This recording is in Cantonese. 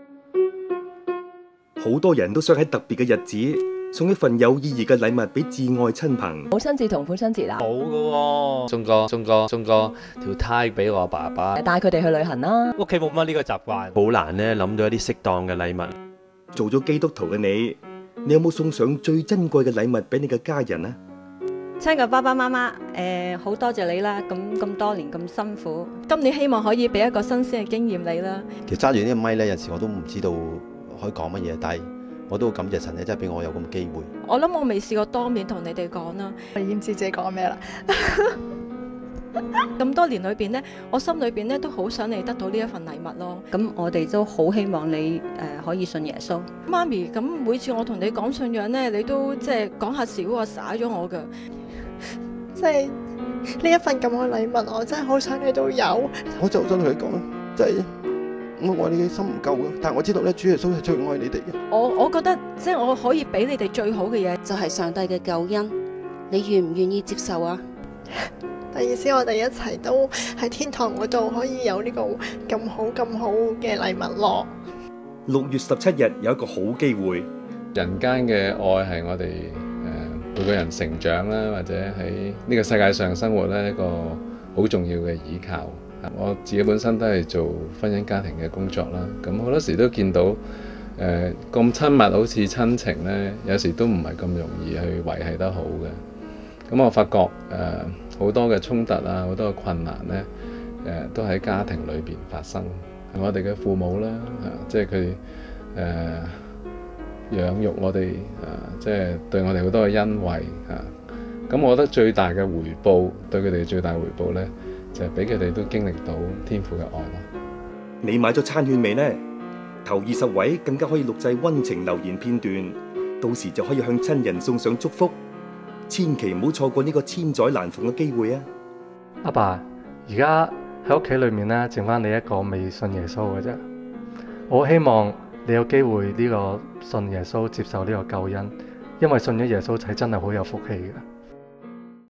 好多人都想喺特別嘅日子送一份有意義嘅禮物俾至愛親朋。 母親節同父親節啦， 冇噶喎，送個條呔俾我爸爸， 帶佢哋去旅行啦。 屋企冇乜呢個習慣， 好難咧諗到一啲適當嘅禮物。 做咗基督徒嘅你有冇送上最珍貴嘅禮物俾你嘅家人啊？ 親嘅爸爸媽媽，好多謝你啦！咁多年咁辛苦，今年希望可以俾一個新鮮嘅經驗你啦。 其實揸住呢個咪咧，有時我都唔知道可以講乜嘢，但係我都好感謝神咧，真係俾我有咁嘅機會。 我諗我未試過當面同你哋講啦， 我已經唔知自己講咩啦。 咁多年裏邊呢，我心裏邊呢都好想你得到呢一份禮物咯。 咁我哋都好希望你可以信耶穌。 媽咪，咁每次我同你講信仰呢，你都即係講下少啊，耍咗我㗎。 即係呢一份咁嘅禮物，我真係好想你都有。 我就想同你講，即係我愛你嘅心唔夠嘅，但係我知道咧，主耶穌係最愛你哋嘅。 我覺得即係我可以俾你哋最好嘅嘢， 就係上帝嘅救恩。你願唔願意接受啊？ 第二先，我哋一齊都喺天堂嗰度可以有呢個咁好嘅禮物咯。 6月17日有一個好機會， 人間嘅愛係我哋每個人成長啦，或者喺呢個世界上生活咧一個好重要嘅依靠。我自己本身都係做婚姻家庭嘅工作啦，咁好多時都見到咁親密好似親情咧，有時都唔係咁容易去維繫得好嘅。咁我發覺好多嘅衝突啊，好多嘅困難咧，都喺家庭裏邊發生。我哋嘅父母啦，即係佢養育我哋，即係對我哋好多嘅恩惠咁我覺得最大嘅回報，對佢哋最大回報咧，就係俾佢哋都經歷到天父嘅愛咯。 你買咗餐券未呢？頭20位更加可以錄製溫情留言片段，到時就可以向親人送上祝福。千祈唔好錯過呢個千載難逢嘅機會啊！ 阿爸，而家喺屋企裏面咧，剩翻你一個未信耶穌嘅啫。我好希望你有機會呢個信耶穌，接受呢個救恩，因為信咗耶穌係真係好有福氣嘅。